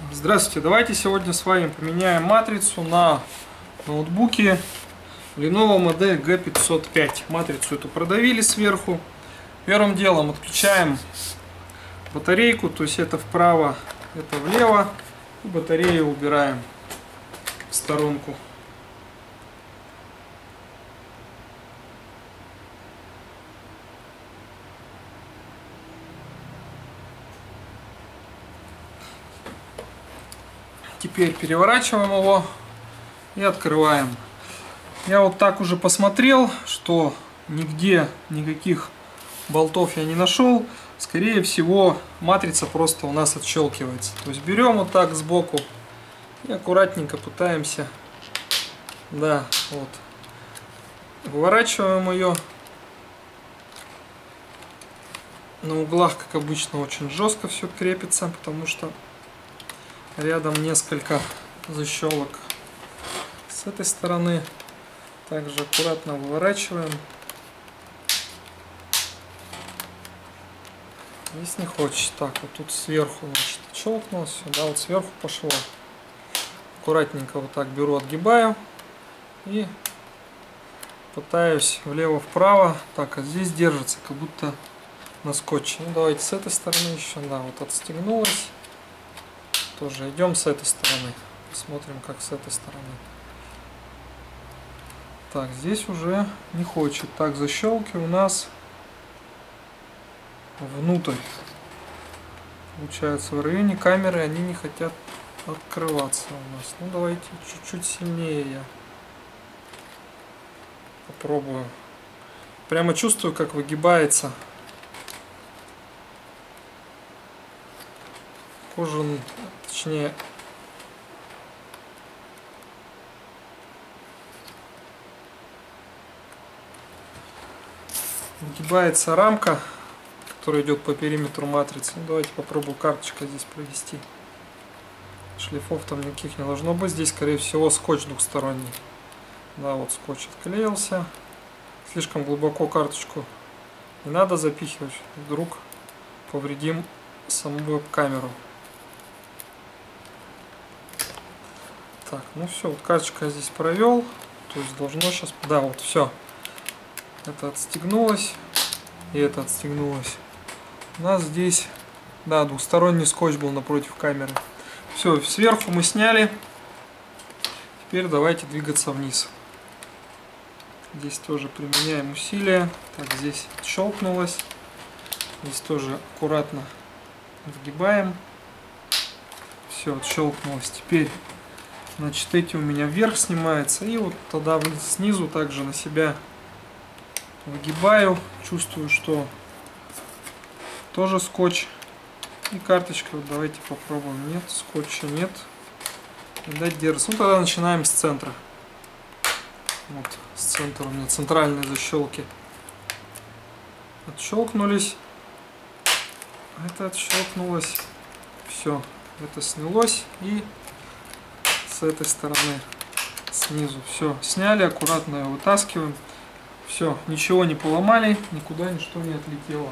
Здравствуйте, давайте сегодня с вами поменяем матрицу на ноутбуке Lenovo модель G505. Матрицу эту продавили сверху. Первым делом отключаем батарейку, то есть это вправо, это влево. И батарею убираем в сторонку. Теперь переворачиваем его и открываем. Я вот так уже посмотрел, что нигде никаких болтов я не нашел. Скорее всего, матрица просто у нас отщелкивается. То есть берем вот так сбоку и аккуратненько пытаемся, да, вот, выворачиваем ее. На углах, как обычно, очень жестко все крепится, потому что рядом несколько защелок. С этой стороны также аккуратно выворачиваем. Здесь не хочет. Так, вот тут сверху, значит, щелкнулось, да, вот сверху пошло. Аккуратненько вот так беру, отгибаю и пытаюсь влево-вправо. Так, а здесь держится, как будто на скотче. Ну, давайте с этой стороны еще, да, вот отстегнулось. Тоже идем с этой стороны. Посмотрим, как с этой стороны. Так, здесь уже не хочет. Так, защелки у нас внутрь. Получается, в районе камеры они не хотят открываться у нас. Ну, давайте чуть-чуть сильнее я попробую. Прямо чувствую, как выгибается кожаный, точнее, выгибается рамка, которая идет по периметру матрицы. Ну, давайте попробую карточкой здесь провести. Шлифов там никаких не должно быть. Здесь, скорее всего, скотч двухсторонний. Да, вот скотч отклеился. Слишком глубоко карточку не надо запихивать. Вдруг повредим саму веб-камеру. Так, ну все, вот карточка я здесь провел. То есть должно сейчас... Да, вот все. Это отстегнулось. И это отстегнулось. У нас здесь, да, двухсторонний скотч был напротив камеры. Все, сверху мы сняли. Теперь давайте двигаться вниз. Здесь тоже применяем усилия. Так, здесь щелкнулось. Здесь тоже аккуратно вгибаем. Все, отщелкнулось. Теперь, значит, эти у меня вверх снимаются. И вот тогда снизу также на себя выгибаю. Чувствую, что тоже скотч. И карточка, вот давайте попробуем. Нет, скотча нет. Видать, держится. Ну, тогда начинаем с центра. Вот, с центра у меня центральные защелки отщелкнулись. Это отщелкнулось. Все, это снялось. И с этой стороны снизу все сняли, аккуратно его вытаскиваем. Все, ничего не поломали, никуда ничто не отлетело.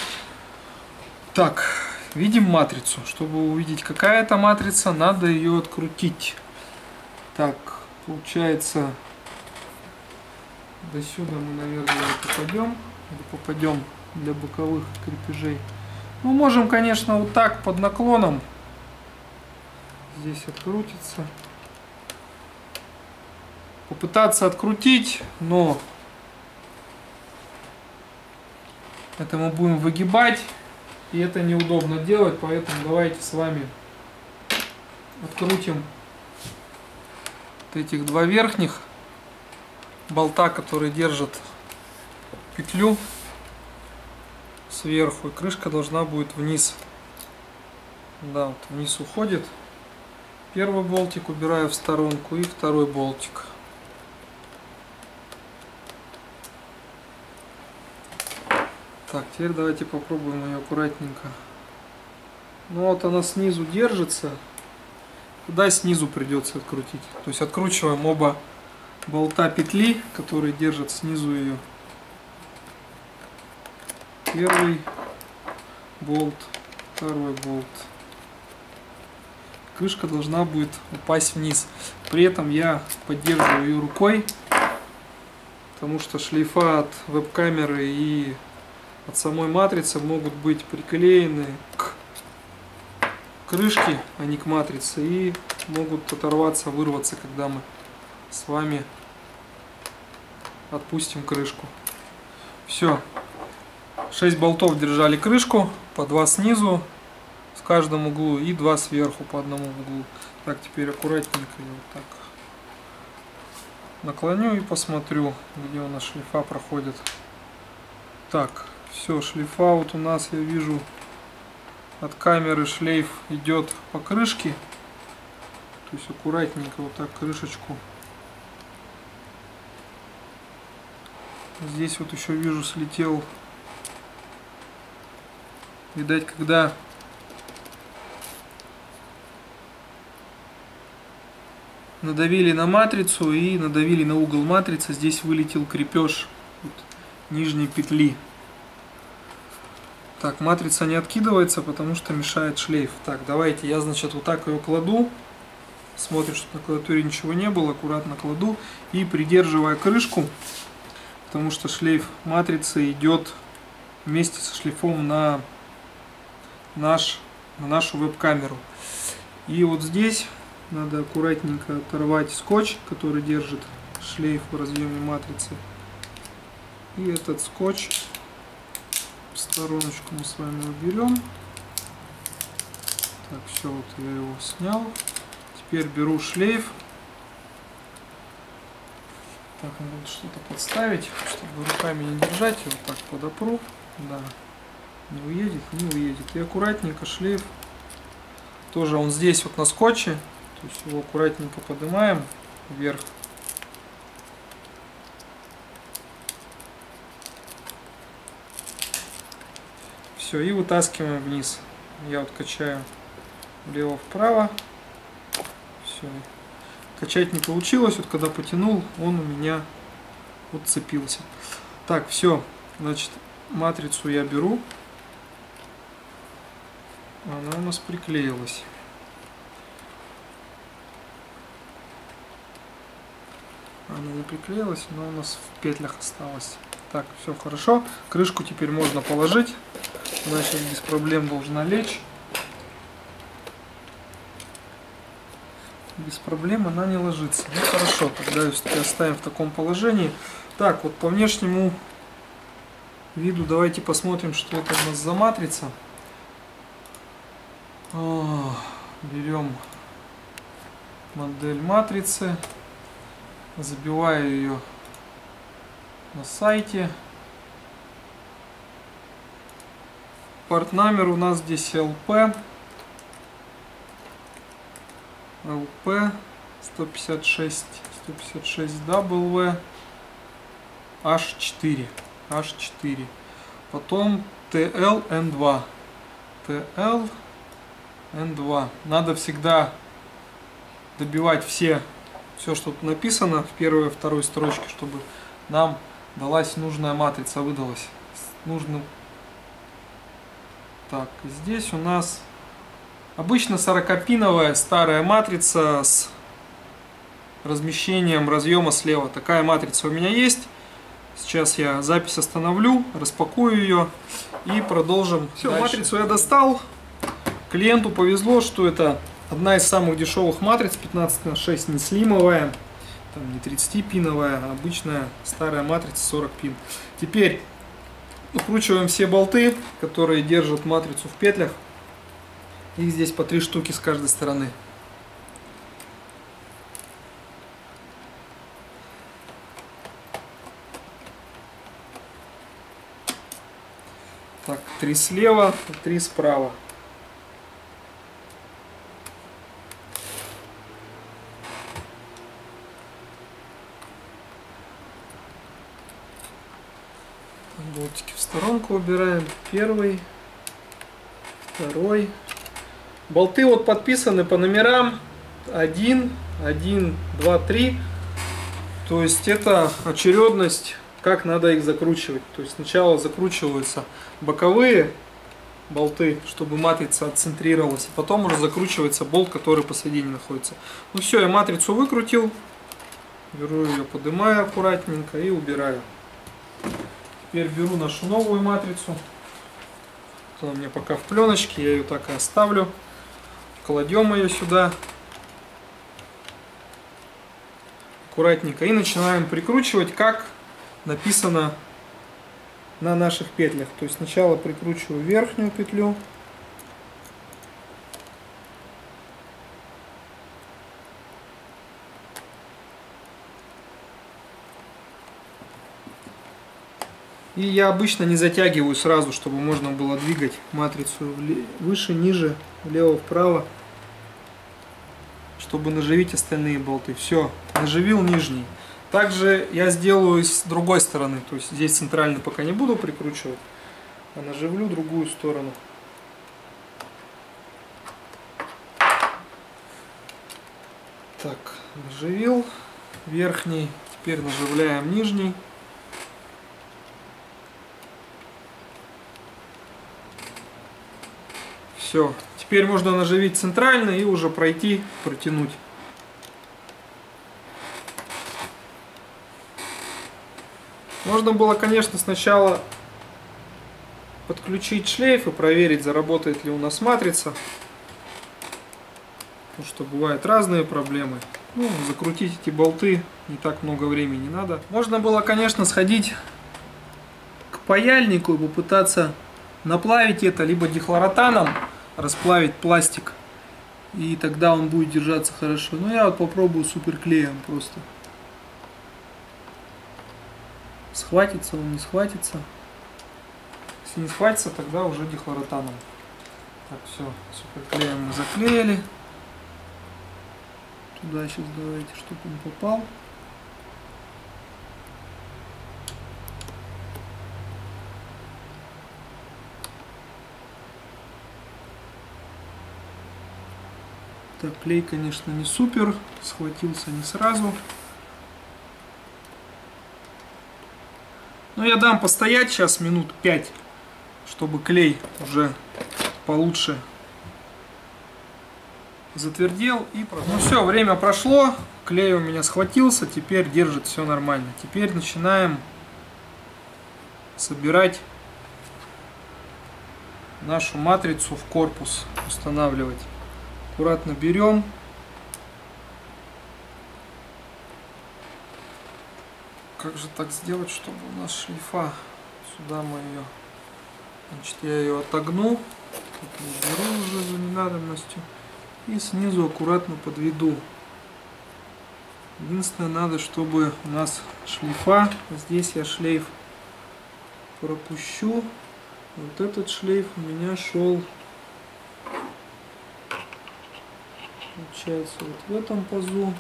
Так, видим матрицу. Чтобы увидеть, какая это матрица, надо ее открутить. Так, получается, до сюда мы, наверное, попадем. Или попадем для боковых крепежей. Ну, можем, конечно, вот так под наклоном. Здесь открутится. Попытаться открутить, но это мы будем выгибать. И это неудобно делать, поэтому давайте с вами открутим вот этих два верхних болта, которые держат петлю сверху, и крышка должна будет вниз. Да, вот вниз уходит. Первый болтик убираю в сторонку и второй болтик. Так, теперь давайте попробуем ее аккуратненько. Ну вот она снизу держится. Куда снизу придется открутить. То есть откручиваем оба болта петли, которые держат снизу ее. Первый болт, второй болт. крышка должна будет упасть вниз. При этом я поддерживаю ее рукой, потому что шлейфа от веб-камеры и от самой матрицы могут быть приклеены к крышке, а не к матрице, и могут оторваться, вырваться, когда мы с вами отпустим крышку. Все. 6 болтов держали крышку, по 2 снизу в каждом углу и 2 сверху по одному углу. Так, теперь аккуратненько я вот так наклоню и посмотрю, где у нас шлейфа проходит. Так, все, шлейфа вот у нас, я вижу, от камеры шлейф идет по крышке. То есть аккуратненько вот так крышечку. Здесь вот еще вижу, слетел. Видать, когда надавили на матрицу и надавили на угол матрицы, здесь вылетел крепеж вот нижней петли. Так, матрица не откидывается, потому что мешает шлейф. Так, давайте я, значит, вот так ее кладу. Смотрим, чтобы на клавиатуре ничего не было. Аккуратно кладу и, придерживая крышку, потому что шлейф матрицы идет вместе со шлейфом на нашу веб-камеру. И вот здесь надо аккуратненько оторвать скотч, который держит шлейф в разъеме матрицы. И этот скотч в стороночку мы с вами уберем. Так, все, вот я его снял. Теперь беру шлейф. Так, надо что-то подставить, чтобы руками не держать. Вот так подопру. Да. Не уедет, не уедет. И аккуратненько шлейф. Тоже он здесь вот на скотче. То есть его аккуратненько поднимаем вверх. Все, и вытаскиваем вниз. Я вот качаю влево-вправо. Все. Качать не получилось. Вот когда потянул, он у меня отцепился. Так, все. Значит, матрицу я беру. Она у нас приклеилась. Она не приклеилась, но у нас в петлях осталась. Так, все хорошо. Крышку теперь можно положить. Она сейчас без проблем должна лечь. Без проблем она не ложится. Ну хорошо, тогда ее оставим в таком положении. Так, вот по внешнему виду давайте посмотрим, что это у нас за матрица. Берем модель матрицы, забиваю ее на сайте. Порт номер у нас здесь LP 156W H4. Потом TLN2. TLN2. Надо всегда добивать все, что тут написано в первой и второй строчке, чтобы нам далась нужная матрица, выдалась. Нужно. Так, здесь у нас обычно 40-пиновая старая матрица с размещением разъема слева. Такая матрица у меня есть. Сейчас я запись остановлю, распакую ее и продолжим. Все, дальше. Матрицу я достал. Клиенту повезло, что это одна из самых дешевых матриц, 15×6, не слимовая, там не 30-пиновая, а обычная старая матрица 40 пин. Теперь укручиваем все болты, которые держат матрицу в петлях. Их здесь по 3 штуки с каждой стороны. Так, 3 слева, 3 справа. Болтики в сторонку убираем. Первый, второй. Болты вот подписаны по номерам 1, 1, 2, 3. То есть это очередность, как надо их закручивать. То есть сначала закручиваются боковые болты, чтобы матрица отцентрировалась. И потом уже закручивается болт, который посередине находится. Ну все, я матрицу выкрутил. Беру ее, поднимаю аккуратненько и убираю. Теперь беру нашу новую матрицу. Она у меня пока в пленочке, я ее так и оставлю. Кладем ее сюда. Аккуратненько. И начинаем прикручивать, как написано на наших петлях. То есть сначала прикручиваю верхнюю петлю. И я обычно не затягиваю сразу, чтобы можно было двигать матрицу выше, ниже, влево, вправо, чтобы наживить остальные болты. Все, наживил нижний. Также я сделаю с другой стороны, то есть здесь центральный пока не буду прикручивать, а наживлю другую сторону. Так, наживил верхний, теперь наживляем нижний. Все, теперь можно наживить центральный и уже пройти, протянуть. Можно было, конечно, сначала подключить шлейф и проверить, заработает ли у нас матрица. Потому что бывают разные проблемы. Ну, закрутить эти болты не так много времени надо. Можно было, конечно, сходить к паяльнику и попытаться наплавить это либо дихлоротаном, расплавить пластик, и тогда он будет держаться хорошо. Но я вот попробую суперклеем просто. Схватится он, не схватится. Если не схватится, тогда уже дихлоротаном. Так, все, суперклеем мы заклеили. Туда сейчас давайте, чтобы он попал. Так, клей, конечно, не супер, схватился не сразу. Но я дам постоять сейчас минут 5, чтобы клей уже получше затвердел. И ну все, время прошло, клей у меня схватился, теперь держит все нормально. Теперь начинаем собирать нашу матрицу в корпус, устанавливать. Аккуратно берем. Как же так сделать, чтобы у нас шлейфа, сюда мы ее, значит, я ее отогну, тут уберу уже за ненадобностью и снизу аккуратно подведу. Единственное, надо, чтобы у нас шлейфа, здесь я шлейф пропущу, вот этот шлейф у меня шел, получается, вот в этом пазу.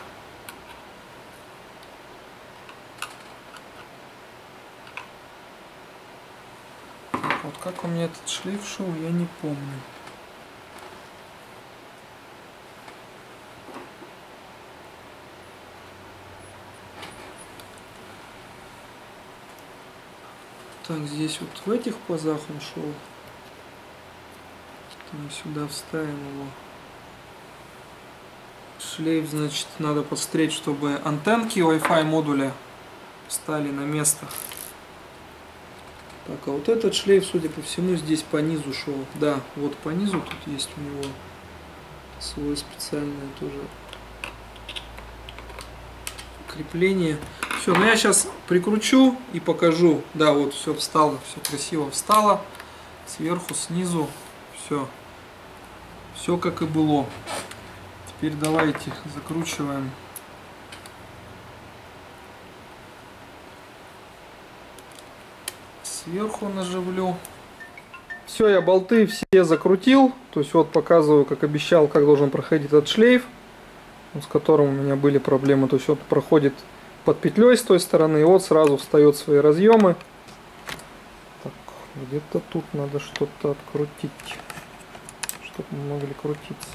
Вот как у меня этот шлейф шел, я не помню. Так, здесь вот в этих пазах он шел. Мы сюда вставим его. Шлейф, значит, надо подстричь, чтобы антенки Wi-Fi модуля встали на место. Так, а вот этот шлейф, судя по всему, здесь по низу шел. Да, вот по низу тут есть у него свое специальное тоже крепление. Все, ну я сейчас прикручу и покажу. Да, вот все встало, все красиво встало. Сверху, снизу, все. Все как и было. Теперь давайте закручиваем. Сверху наживлю. Все, я болты все закрутил. То есть вот показываю, как обещал, как должен проходить этот шлейф, с которым у меня были проблемы. То есть вот проходит под петлей с той стороны, и вот сразу встает свои разъемы. Так, где-то тут надо что-то открутить, чтобы мы могли крутиться.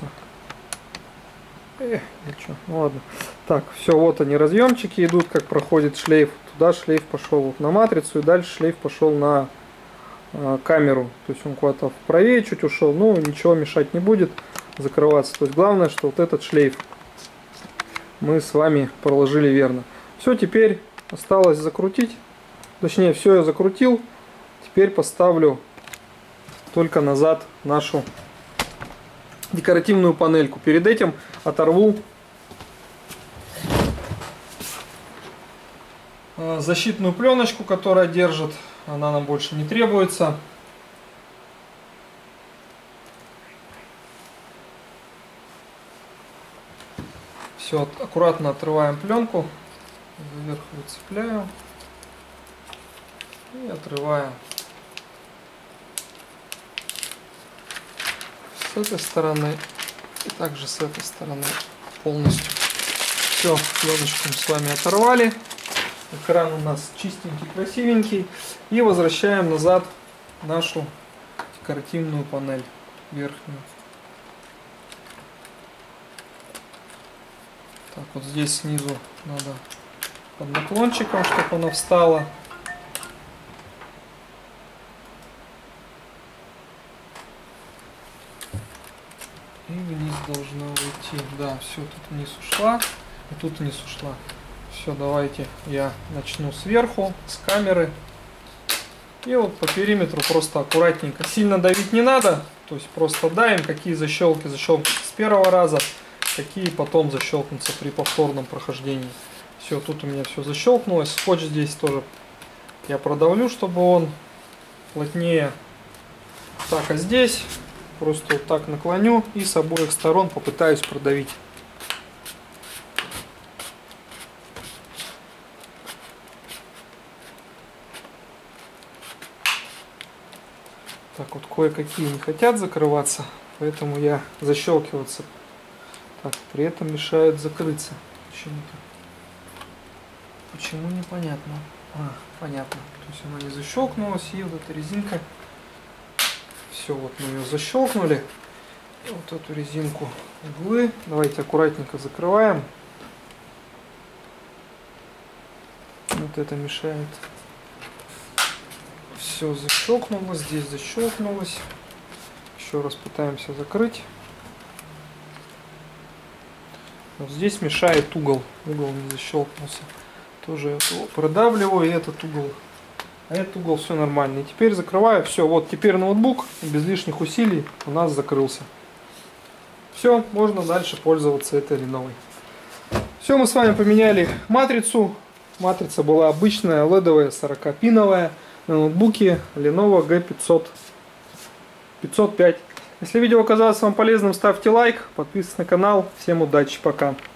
Ничего, ну ладно. Так, все, вот они, разъемчики идут, как проходит шлейф. Туда шлейф пошел вот на матрицу, и дальше шлейф пошел на камеру. То есть он куда-то вправее чуть ушел, но ничего мешать не будет закрываться. То есть главное, что вот этот шлейф мы с вами проложили верно. Все, теперь осталось закрутить. Точнее, все я закрутил. Теперь поставлю только назад нашу декоративную панельку. Перед этим оторву защитную пленочку, которая держит. Она нам больше не требуется. Все, аккуратно отрываем пленку. Вверх выцепляю. И отрываю. С этой стороны и также с этой стороны полностью. Все, пленочку мы с вами оторвали. Экран у нас чистенький, красивенький. И возвращаем назад нашу декоративную панель верхнюю. Так, вот здесь снизу надо под наклончиком, чтобы она встала. И вниз должна уйти. Да, все, тут вниз ушла. И тут вниз ушла. Все, давайте я начну сверху, с камеры. И вот по периметру просто аккуратненько. Сильно давить не надо. То есть просто давим, какие защелки защелкнутся с первого раза, какие потом защелкнутся при повторном прохождении. Все, тут у меня все защелкнулось. Скотч здесь тоже я продавлю, чтобы он плотнее. Так, а здесь просто вот так наклоню и с обоих сторон попытаюсь продавить. Так, вот кое-какие не хотят закрываться, поэтому я защелкиваться. Так, при этом мешают закрыться. Почему-то. Почему, непонятно. Понятно. То есть она не защелкнулась, и вот эта резинка. Все, вот мы ее защелкнули. И вот эту резинку углы. Давайте аккуратненько закрываем. Вот это мешает. Все защелкнулось, здесь защелкнулось. Еще раз пытаемся закрыть. Вот здесь мешает угол. Угол не защелкнулся. Тоже это продавливаю, и этот угол. А этот угол все нормально. И теперь закрываю. Все, вот теперь ноутбук без лишних усилий у нас закрылся. Все, можно дальше пользоваться этой Lenovo. Все, мы с вами поменяли матрицу. Матрица была обычная, LED-овая, 40-пиновая. На ноутбуке Lenovo G505. Если видео оказалось вам полезным, ставьте лайк, подписывайтесь на канал. Всем удачи, пока.